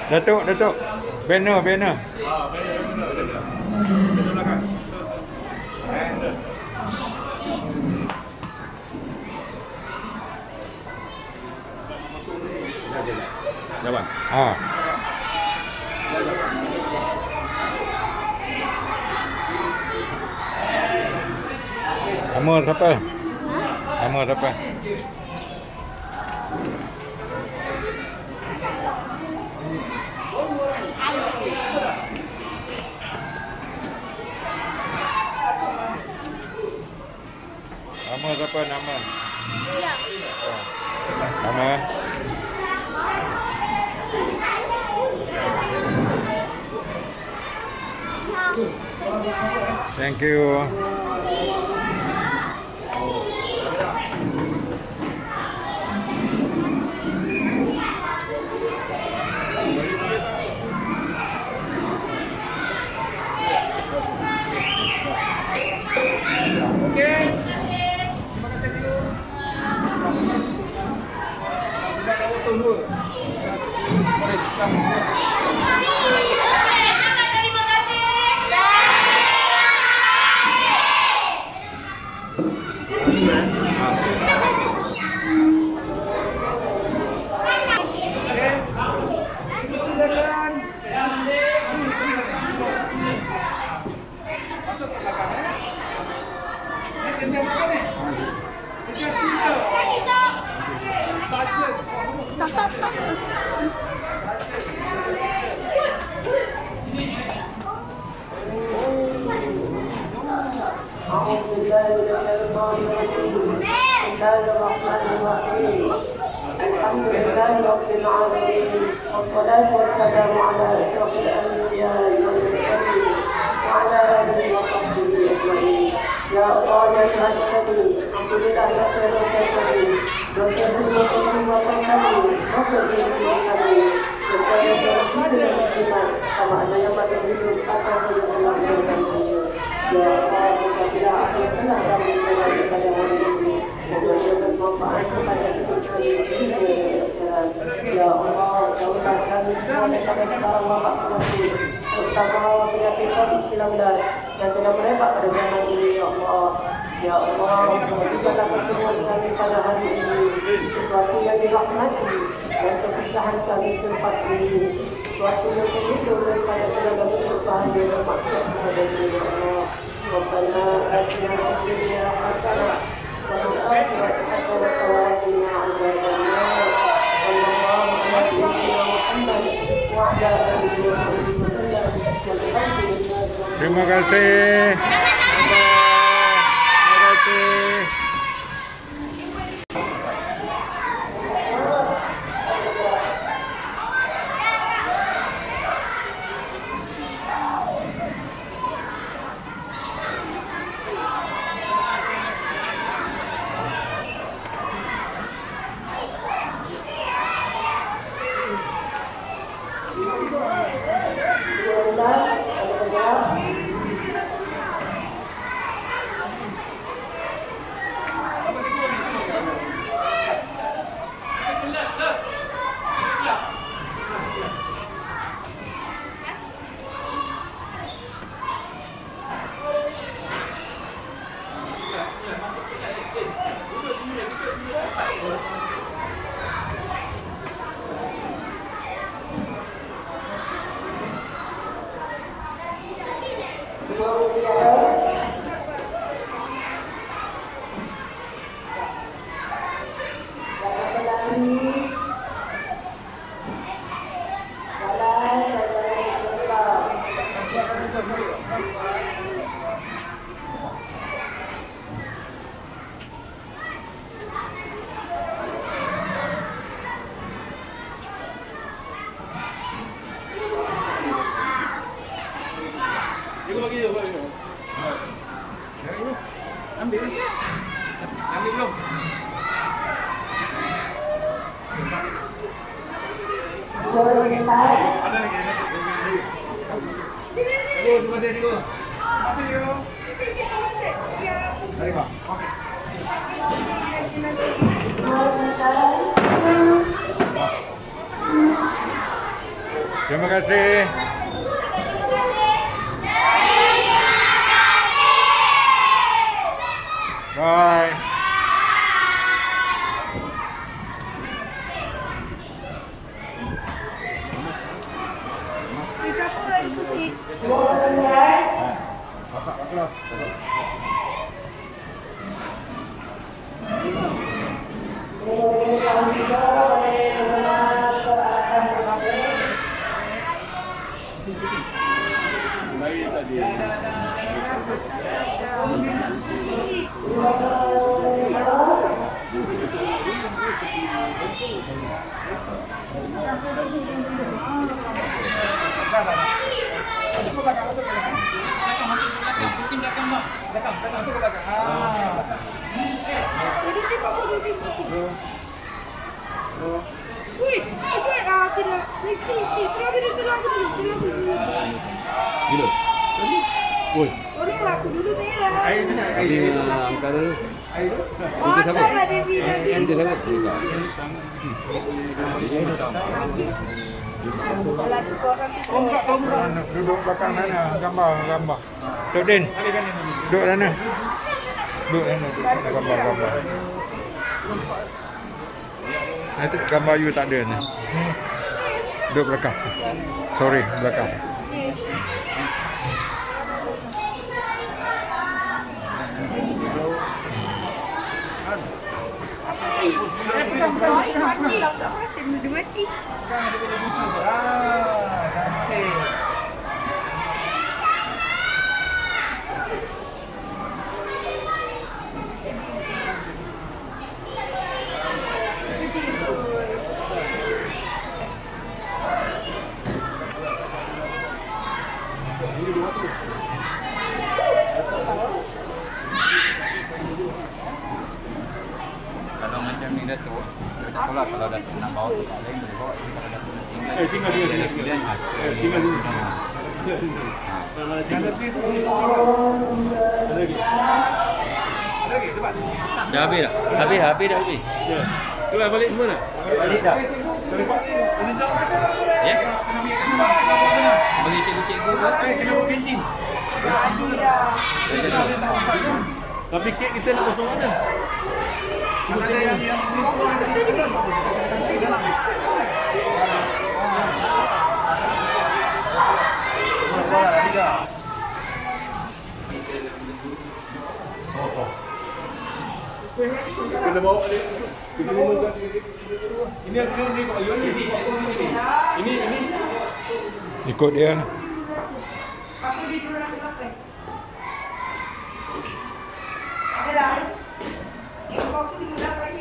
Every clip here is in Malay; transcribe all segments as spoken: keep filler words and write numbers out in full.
Datuk, Datuk. Banner, banner. Ah, banner, banner, banner. Banner belakang. Banner. Jalan. Ah. Nama siapa? Nama siapa? Nama siapa nama? Nama? Thank you. والصلاة والسلام على أشرف الأنبياء والمرسلين وعلى آله وصحبه أجمعين. يا الله يا سيدي الحمد لله رب العالمين وصلى الله وسلم وبارك كما أن يوم الدين أكرم الله يا الله kita akan kenal kami kepada hari ini memberikan manfaat kepada kita. Ya Allah, jauhkan kami semua daripada segala wabak penyakit, terutama penyakit covid sembilan belas yang sedang merebak pada zaman ini. Ya Allah, ya Allah, berikanlah pertemuan kami pada hari ini sesuatu yang dirahmati dan kesusahan kami tempat ini, sesuatu yang terhindar daripada segala bentuk bahaya dan maksiat kepada diri. Ya Allah, Rabbana atina fid dunya hasanah wa fil akhirati hasanah wa qina adzabannar. Sallallahu ala sayyidina Muhammad wa ala alihi wa sahbihi wasallam. Terima kasih. Terima kasih. Ambil. Ambil belum? Ada lagi. Aduh, terima kasih Niko. Ambil yuk. Terima. Oke. Terima kasih. Bye. Baik tadi. Wih, itu yang aku tidak, tidak tidak tidak Gila. Woi. Orang laku dulu merah. Tadi angkat dulu. Oh, sama Devi Devi. Ini sangat suka. Kalau tu korang tu. Mana? Duduk belakang mana? Gambar, gambar. Tok Din. Duduk sana. Duduk sana. Gambar, gambar. Nah, itu gambar you tak ada ni. Duduk belakang. Sorry, belakang. Mati, mati lah tak pasal dia mati. Kalau macam ni Datuk, kita sekolah kalau dah nak bawa tempat lain boleh bawa, tapi kalau dah nak tinggal, Eh, tinggal dia, tinggal dia. Eh, tinggal dia. Ada lagi. Ada lagi, cepat. dah habis dah? Habis, habis dah habis. Ya. Keluar balik semua dah. Balik dah. Ini jauh. Ya? Bagi cikgu-cikgu ke? Eh, kena buat kencing. Tapi kek kita nak kosong mana? Ada yang yang kena bawa balik. Kita ngomong kat ini ini ni kau ini ini ini ini Ikut dia. Aku di dulu nak pakai. Ada lah. Kau tu di dulu pakai.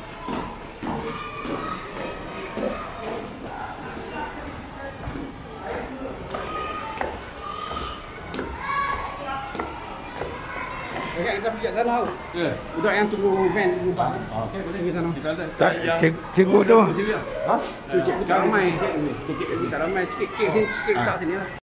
Dekat kita pergi kat sana tau. ya. Budak yang tunggu van tunggu bas. Okey, boleh pergi sana. Tak, cik, cikgu tu. Ha? Tu cikgu tak ramai. Cikgu tak ramai. Cikgu cikgu tak sini lah.